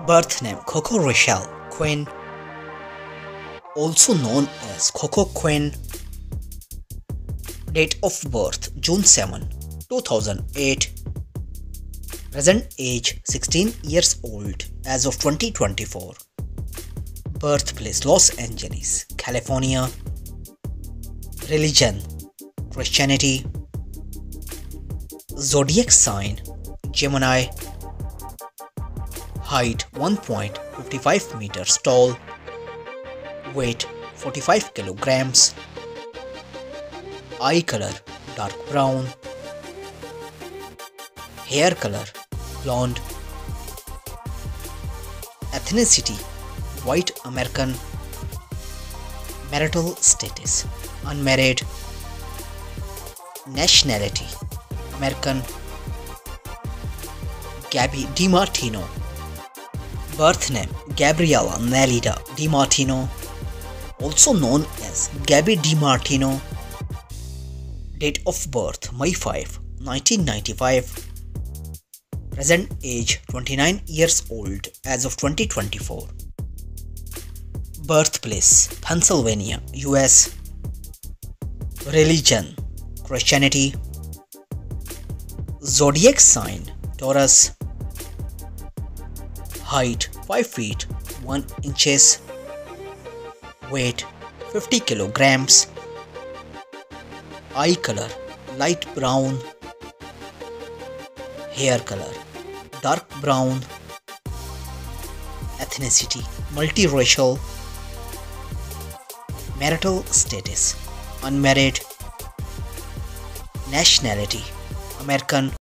Birth name Coco Rochelle Quinn, also known as Coco Quinn. Date of birth June 7, 2008. Present age 16 years old as of 2024. Birthplace Los Angeles, California. Religion Christianity. Zodiac sign Gemini. Height 1.55 meters tall. Weight 45 kilograms. Eye color dark brown. Hair color blonde. Ethnicity white American. Marital status unmarried. Nationality American. Gabby DiMartino. Birth name Gabriella Nelida DiMartino, also known as Gabby DiMartino. Date of birth May 5, 1995. Present age 29 years old as of 2024. Birthplace Pennsylvania, US. Religion Christianity. Zodiac sign Taurus. Height 5 feet 1 inches. Weight 50 kilograms. Eye color light brown. Hair color dark brown. Ethnicity multiracial. Marital status unmarried. Nationality American.